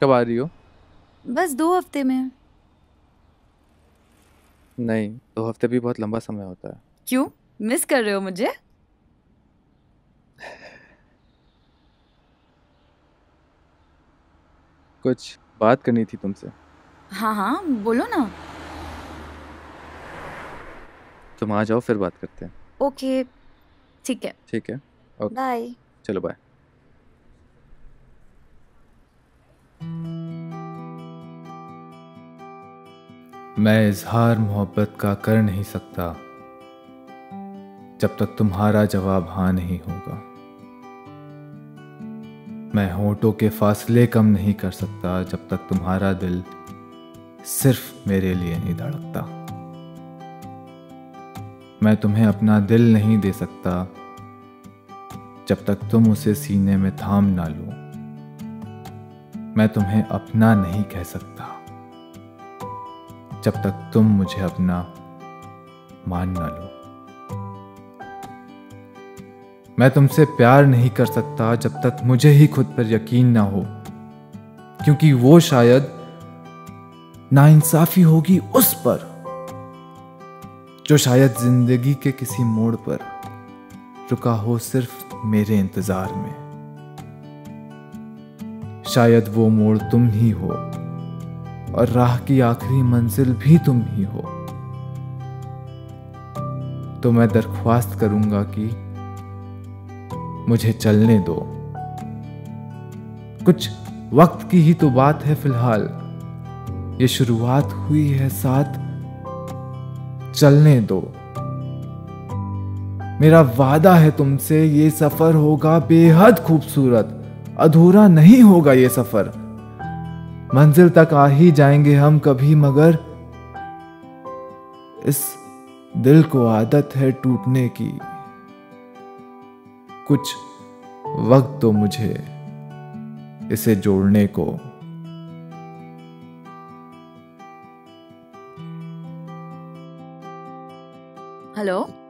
कब आ रही हो? बस 2 हफ्ते में। नहीं, 2 हफ्ते भी बहुत लंबा समय होता है। क्यों? मिस कर रहे हो मुझे? कुछ बात करनी थी तुमसे। हाँ हाँ, बोलो ना। तुम आ जाओ, फिर बात करते हैं। ओके, ठीक है। ठीक है। ओके। बाय। चलो बाय। मैं इजहार मोहब्बत का कर नहीं सकता जब तक तुम्हारा जवाब हाँ नहीं होगा। मैं होठों के फासले कम नहीं कर सकता जब तक तुम्हारा दिल सिर्फ मेरे लिए नहीं धड़कता। मैं तुम्हें अपना दिल नहीं दे सकता जब तक तुम उसे सीने में थाम ना लो। मैं तुम्हें अपना नहीं कह सकता जब तक तुम मुझे अपना मान ना लो। मैं तुमसे प्यार नहीं कर सकता जब तक मुझे ही खुद पर यकीन ना हो, क्योंकि वो शायद नाइंसाफी होगी उस पर जो शायद जिंदगी के किसी मोड़ पर रुका हो सिर्फ मेरे इंतजार में। शायद वो मोड़ तुम ही हो और राह की आखिरी मंजिल भी तुम ही हो। तो मैं दरख्वास्त करूंगा कि मुझे चलने दो। कुछ वक्त की ही तो बात है फिलहाल, ये शुरुआत हुई है साथ, चलने दो। मेरा वादा है तुमसे, ये सफर होगा बेहद खूबसूरत, अधूरा नहीं होगा ये सफर। मंजिल तक आ ही जाएंगे हम कभी, मगर इस दिल को आदत है टूटने की। कुछ वक्त दो मुझे इसे जोड़ने को। हेलो।